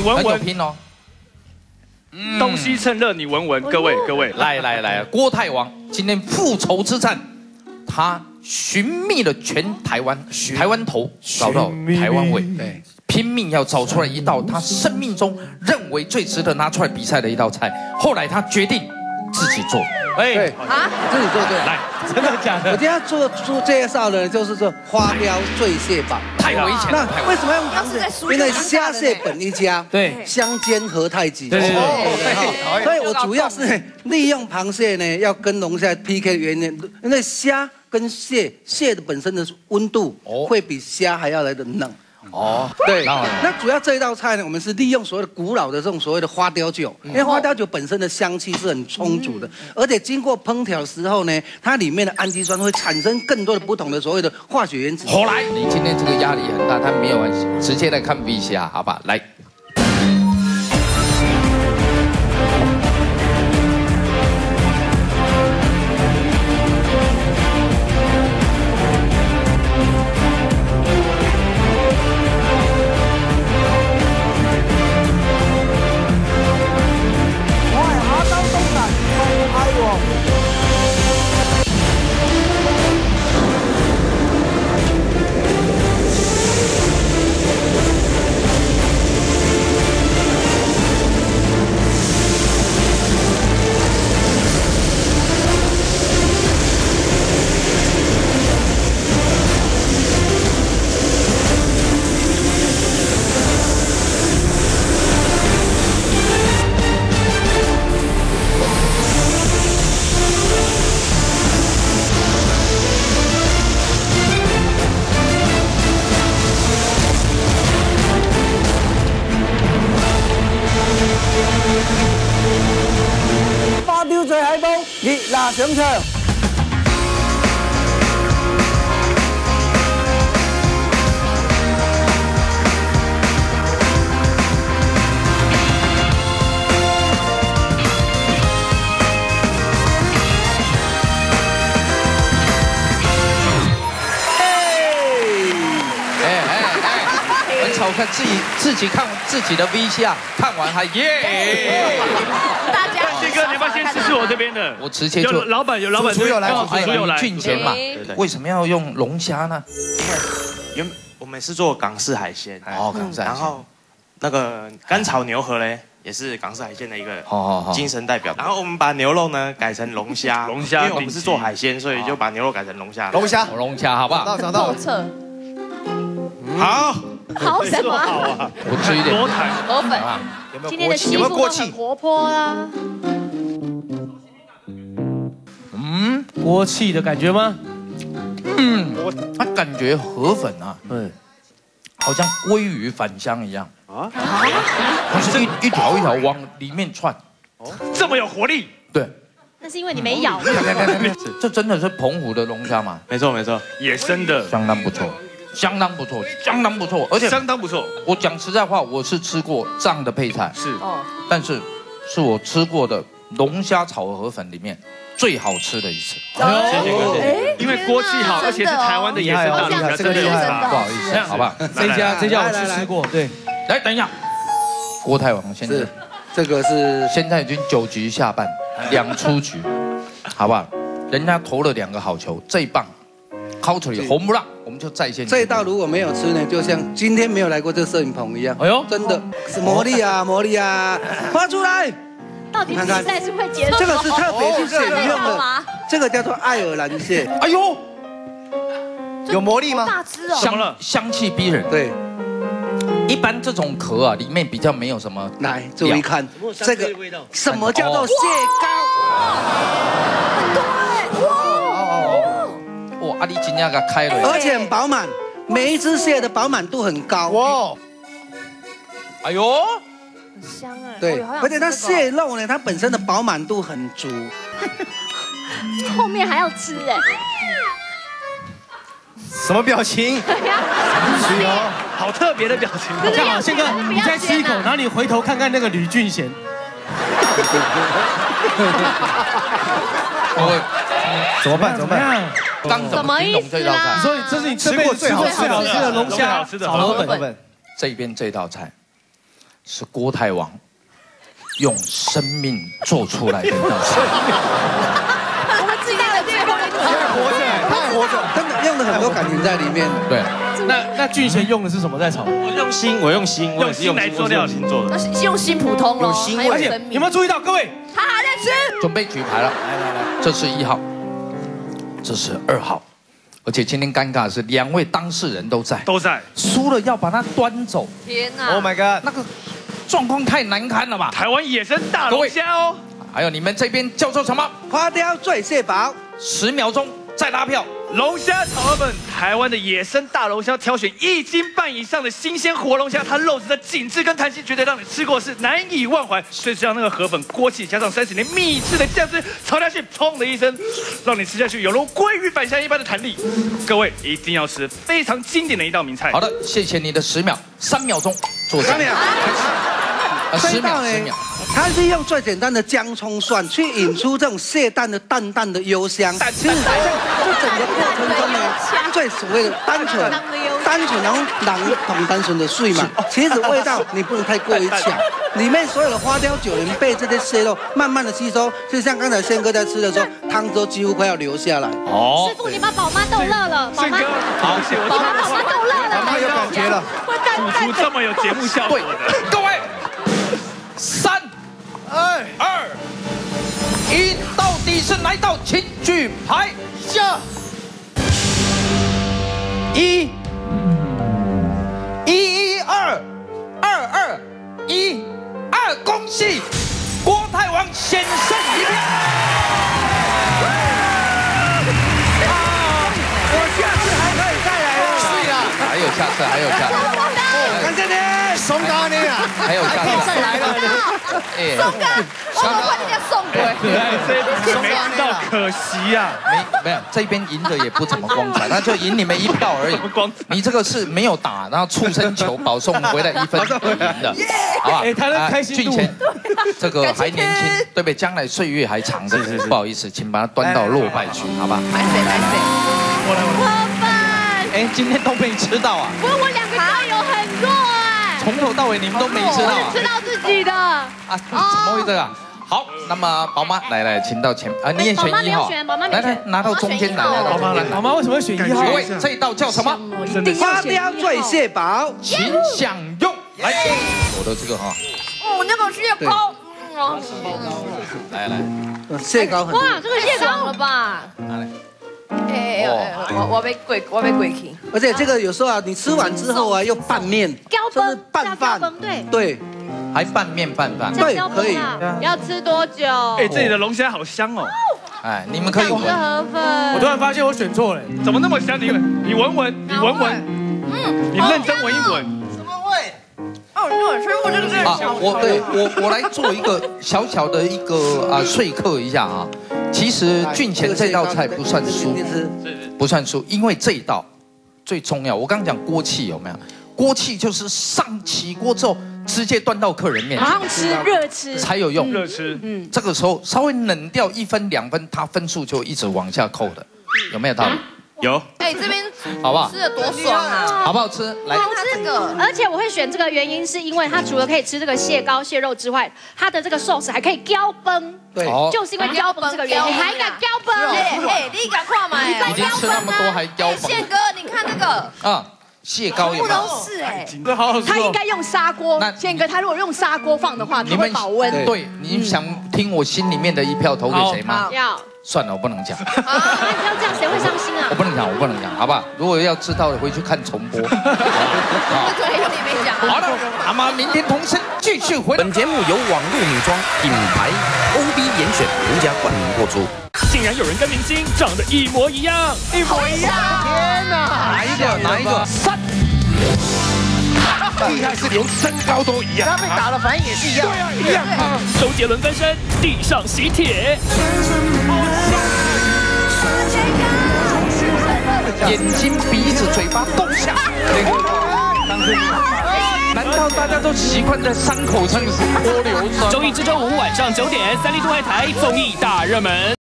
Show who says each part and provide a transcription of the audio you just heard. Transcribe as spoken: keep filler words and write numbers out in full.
Speaker 1: 闻闻。
Speaker 2: 很有拼哦。
Speaker 1: 东西趁热，你闻闻。各位各位，
Speaker 2: 来来来，郭泰王今天复仇之战，他寻觅了全台湾，台湾头找到台湾尾，对，拼命要找出来一道他生命中认为最值得拿出来比赛的一道菜。后来他决定自己做。
Speaker 3: 哎啊，自己做对，
Speaker 2: 来，
Speaker 3: 真的假的？我今天要做出介绍的就是这花雕醉蟹堡，
Speaker 2: 太危险了。
Speaker 3: 那为什么要用螃蟹？因为虾蟹本一家，对，香煎和太极。对对对。所以我主要是利用螃蟹呢，要跟龙虾 P K 的原因，因为虾跟蟹，蟹的本身的温度会比虾还要来的冷。哦，对，那主要这一道菜呢，我们是利用所谓的古老的这种所谓的花雕酒，因为花雕酒本身的香气是很充足的，而且经过烹调的时候呢，它里面的氨基酸会产生更多的不同的所谓的化学原子。
Speaker 2: 好来，你今天这个压力很大，但没有关系，直接来看 V C R， 好吧？来。
Speaker 3: 花雕醉蟹煲熱辣上場。
Speaker 2: 我看自己自己看自己的 V C R， 看完还耶！
Speaker 4: 大家，
Speaker 1: 这个你要不要先试试我这边的？
Speaker 2: 我直接就
Speaker 1: 有老板有老板
Speaker 5: 主厨有来，
Speaker 1: 主厨有来，
Speaker 2: 俊贤嘛，为什么要用龙虾呢？
Speaker 5: 因为原我们是做港式海鲜，
Speaker 2: 哦，港式海鲜，
Speaker 5: 然后那个干炒牛河嘞，也是港式海鲜的一个精神代表。然后我们把牛肉呢改成龙虾，
Speaker 1: 龙虾，
Speaker 5: 因为我们是做海鲜，所以就把牛肉改成龙虾。
Speaker 3: 龙虾，
Speaker 2: 龙虾，好不好？
Speaker 3: 找到，
Speaker 4: 测。
Speaker 5: 好。
Speaker 4: 好什么？
Speaker 1: 好啊！
Speaker 2: 我吃一点。
Speaker 4: 河粉啊！今天的媳妇都很活泼啦。
Speaker 3: 嗯，锅气的感觉吗？
Speaker 2: 嗯，它感觉河粉啊，对，好像鲑鱼返乡一样啊，它是一一条一条往里面串，
Speaker 1: 这么有活力。
Speaker 2: 对。
Speaker 4: 那是因为你没咬。
Speaker 2: 这真的是澎湖的龙虾吗？
Speaker 5: 没错没错，
Speaker 1: 野生的，
Speaker 2: 相当不错。相当不错，相当不错，而且
Speaker 1: 相当不错。
Speaker 2: 我讲实在话，我是吃过这样的配菜，
Speaker 1: 是
Speaker 2: 哦，但是是我吃过的龙虾炒河粉里面最好吃的一次。
Speaker 1: 谢谢各位，因为锅气好，而且是台湾的野生大龙虾，真的有差。
Speaker 2: 不好意思，好吧，
Speaker 3: 这家这家我去吃过，对。
Speaker 2: 来，等一下，郭泰王现在
Speaker 3: 这个是
Speaker 2: 现在已经九局下半，两出局，好不好？人家投了两个好球，这一棒。烤出来红不辣，我们就再现。
Speaker 3: 这一道如果没有吃呢，就像今天没有来过这个摄影棚一样。哎呦，真的是魔力啊，魔力啊！发出来！
Speaker 4: 到底比赛是会结束？
Speaker 3: 这个是特别去选用的，这个叫做爱尔兰蟹。
Speaker 2: 哎呦，
Speaker 3: 有魔力吗？
Speaker 4: 大只哦，
Speaker 2: 香香气逼人。
Speaker 3: 对，
Speaker 2: 一般这种壳啊，里面比较没有什么。
Speaker 3: 来，注意看这个，什么叫做蟹膏？
Speaker 4: 很多哎，哇！
Speaker 2: 哇，阿里今天给开了，
Speaker 3: 而且很饱满，每一只蟹的饱满度很高。哇！
Speaker 2: 哎呦，
Speaker 4: 很香哎。
Speaker 3: 对，而且它蟹肉呢，它本身的饱满度很足。
Speaker 4: 后面还要吃哎。
Speaker 3: 什么表情？
Speaker 4: 是
Speaker 1: 哦，好特别的表情。
Speaker 3: 这样好，宪哥，你再吃一口，然后你回头看看那个吕俊贤。怎么办？怎么办？
Speaker 2: 刚怎么形容这道菜？
Speaker 3: 所以这是你吃过最好吃的龙虾炒河粉。
Speaker 2: 这边这道菜， 是郭泰王用生命做出来的一道菜。
Speaker 4: 我们自己的这个
Speaker 3: 他活着，他还活着，真的用了很多感情在里面。
Speaker 2: 对，
Speaker 1: 那那俊贤用的是什么在炒？
Speaker 5: 我用心，我用心，我也是用心做料理做的。
Speaker 4: 是用心普通咯，还有生命。
Speaker 1: 有没有注意到各位？
Speaker 4: 他还在吃。
Speaker 2: 准备举牌了，来来来，这是一号，这是二号，而且今天尴尬的是两位当事人都在，
Speaker 1: 都在。
Speaker 2: 输了要把它端走。
Speaker 4: 天哪
Speaker 1: ！Oh my god，
Speaker 2: 那个状况太难堪了吧？
Speaker 1: 台湾野生大龙虾哦。
Speaker 2: 还有你们这边叫做什么？
Speaker 3: 花雕醉蟹堡。
Speaker 2: 十秒钟再拉票。
Speaker 1: 龙虾炒河粉，台湾的野生大龙虾，挑选一斤半以上的新鲜活龙虾，它肉质的紧致跟弹性，绝对让你吃过是难以忘怀。最是让那个河粉锅气，加上三十年秘制的酱汁，炒下去，砰的一声，让你吃下去有如鲑鱼返虾一般的弹力。各位一定要吃，非常经典的一道名菜。
Speaker 2: 好的，谢谢你的十秒，三秒钟做三秒，啊，十秒，十秒。
Speaker 3: 它是用最简单的姜葱蒜去引出这种蟹蛋的淡淡的幽香。其实在这整个过程中呢，最所谓的单纯、单纯然后朗同单纯的水嘛，其实味道你不能太过于强。里面所有的花雕酒连被这些蟹肉慢慢的吸收，就像刚才宪哥在吃的时候，汤都几乎快要流下来。
Speaker 2: 哦，
Speaker 4: 师傅，你把宝妈逗乐了，宝妈，
Speaker 1: 好，
Speaker 4: 宝妈宝妈逗乐了，
Speaker 3: 宝妈有感觉了，
Speaker 1: 煮出这么有节目效果的，
Speaker 2: 各位，三。二二一，到底是哪一道？请举牌下。一，一一二，二二一二，恭喜郭泰王险胜一票。
Speaker 3: 我下次还可以再来了。
Speaker 2: 是啊，还有下次，还有下次。
Speaker 3: 感谢你，松哥你啊，
Speaker 2: 还有下次
Speaker 3: 再来了。
Speaker 4: 哎，松哥，我们快点送回。
Speaker 1: 这没吃到，可惜呀。
Speaker 2: 没没有，这边赢的也不怎么光彩，那就赢你们一票而已。你这个是没有打，然后畜生球保送回来一分赢的，好吧？
Speaker 1: 哎，他的开心度。
Speaker 2: 俊贤，这个还年轻，对不对？将来岁月还长，是是是。不好意思，请把他端到落败区，好吧？
Speaker 4: 来谁来谁？
Speaker 1: 我来我来。
Speaker 2: 哎，今天都没吃到啊！
Speaker 4: 不是我两个队友很弱哎，
Speaker 2: 从头到尾你们都没吃到啊！
Speaker 4: 吃到自己的啊？
Speaker 2: 怎么会这样？好，那么宝妈来来，请到前啊，你也选一号，来来拿到中间来，拿到中间来。
Speaker 1: 宝妈为什么会选一号？
Speaker 2: 各位，这一道叫什么？
Speaker 3: 花雕醉蟹堡，
Speaker 2: 请享用。来，我的这个哈。
Speaker 4: 哦，那个蟹膏。
Speaker 2: 来来，
Speaker 3: 蟹膏很。
Speaker 4: 哇，这个蟹膏了吧？
Speaker 2: 拿来。
Speaker 4: 哎，我我被鬼，我被鬼气。
Speaker 3: 而且这个有时候啊，你吃完之后啊，又拌面，就是拌饭，
Speaker 4: 对
Speaker 3: 对，
Speaker 2: 还拌面拌饭，
Speaker 3: 对，可以。
Speaker 4: 要吃多久？
Speaker 1: 哎，这里的龙虾好香哦。
Speaker 2: 哎，你们可以闻。
Speaker 4: 河粉。
Speaker 1: 我突然发现我选错了，怎么那么香？你你闻闻，你闻闻，嗯，你认真闻一闻。
Speaker 4: 什么味？哦，你有吃过这个是？
Speaker 2: 啊，我对我我来做一个小小的一个啊说客一下啊。其实俊贤这道菜不算输，不算输，因为这一道最重要。我刚刚讲锅气有没有？锅气就是上起锅之后直接端到客人面前，
Speaker 4: 马上吃热吃
Speaker 2: 才有用。
Speaker 1: 热吃，
Speaker 2: 嗯，这个时候稍微冷掉一分两分，它分数就一直往下扣的，有没有道理？
Speaker 5: 有。
Speaker 4: 哎，这边
Speaker 2: 好不好？
Speaker 4: 吃的多爽啊！
Speaker 2: 好不好吃？来，
Speaker 6: 这个，而且我会选这个原因是因为它除了可以吃这个蟹膏、蟹肉之外，它的这个寿司还可以浇崩。
Speaker 3: 对，
Speaker 6: 就是因为浇崩这个原因，你还敢浇崩？
Speaker 4: 哎哎，你敢看吗？
Speaker 2: 已经吃那么多还浇崩？
Speaker 4: 宪哥，你看这个
Speaker 2: 啊，蟹膏有没有？
Speaker 4: 都是哎，
Speaker 1: 这好好吃。
Speaker 6: 他应该用砂锅。宪哥，他如果用砂锅放的话，你会保温。
Speaker 2: 对，你想听我心里面的一票投给谁吗？
Speaker 6: 要。
Speaker 2: 算了，我不能讲。
Speaker 6: 啊，不要这样，谁会伤心啊？
Speaker 2: 我不能讲，我不能讲，好不好？如果要知道的，回去看重播。
Speaker 4: 好，昨天你没讲。
Speaker 2: 好了，那么明天同声继续回。
Speaker 7: 本节目由网络女装品牌 O B 严选独家冠名播出。
Speaker 8: 竟然有人跟明星长得一模一样，
Speaker 3: 一模一样！天哪，
Speaker 2: 哪一个？哪一个？三。
Speaker 8: 厉害是连身高都一样，
Speaker 3: 他被打了反应也是一样。
Speaker 8: 对啊，一样啊！周杰伦翻身，地上喜帖。
Speaker 2: 眼睛、鼻子、嘴巴都像。难道大家都习惯在伤口上泼硫酸？
Speaker 8: 周一至周五晚上九点，三立都爱台综艺大热门。